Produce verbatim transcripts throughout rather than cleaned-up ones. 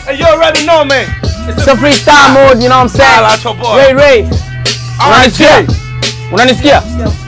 Hey, you already know, man. It's, it's a freestyle mode, you know what I'm saying? Ray Ray. Unanisikia? Unanisikia?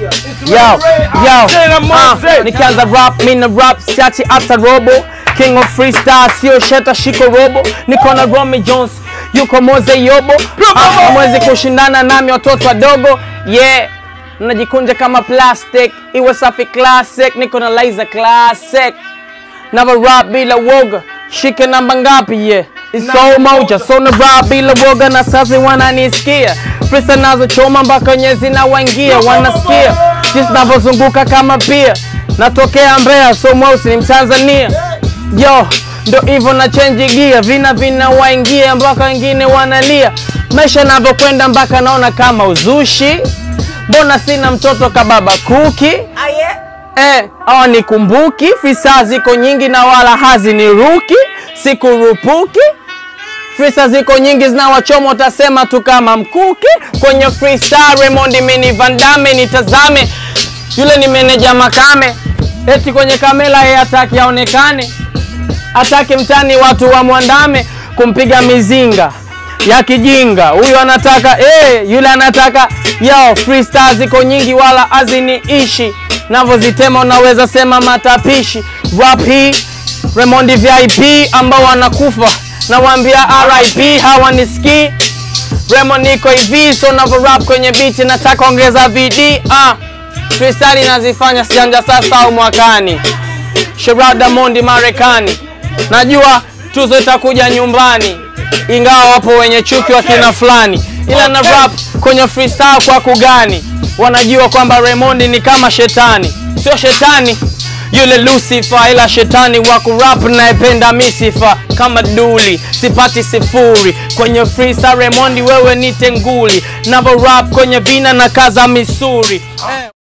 Yo, yo. Uh, nikianza rap, mina rap, siachi hata robo. King of freestyle, sio sheta shiko robo. Niko na Romy Jones, yuko Moze Yobo. Uh, mwezi kushindana nami watoto wadogo. Yeah. Najikunja kama plastic, iwe safi classic. Niko na Liza classic. Never rap bila woga. Shike namba ngapi yeah. It's so moja, so na rap bila woga na sasa wananisikia. Freestyle nazo choma mpaka nyezi na wangia wanasikia. Jinsi navozunguka kama pia. Natokea Mbeya, so mweusi ni Mtanzania. Yo, ndo hivyo na change gear, vina vina waingia mpaka wengine wanalia. Maisha navyokwenda mpaka naona kama uzushi. Mbona sina mtoto kababa kuki? Ah yeah. Eh, hawa nikumbuki, freestyle ziko nyingi na wala hazi ni ruki, sikurupuki. Freestyle ziko nyingi zinawachoma utasema tu kama mkuki. Kwenye freestyle Raymond mini Vandame nitazame. Yule ni meneja Makame. Eti kwenye kamera yeye hataki aonekane. Hataki mtani watu wa muandame kumpiga mizinga ya kijinga. Huyu anataka eh, yule anataka yo. Freestyle ziko nyingi wala haziniishi. Navozitema unaweza sema matapishi. Rap hii Raymond V I P ambao wanakufa na waambia R I P hawanisikii. Raymond niko hivi, so navo rap kwenye beat nataka ongeza V D. Ah, freestyle nazifanya sijanja sasa au mwakani. Sherada Mondi Marekani. Najua tuzo itakuja nyumbani, ingawa wapo wenye chuki wa kina fulani. Ila na rap kwenye freestyle kwa kugani. Wanajua kwamba Raymond ni kama shetani. Sio shetani yule Lucifer, ila shetani wa kurap naependa misifa. Kama duli, sipati sifuri. Kwenye freestyle Raymond wewe ni tenguli. Navo rap kwenye vina na kaza misuri.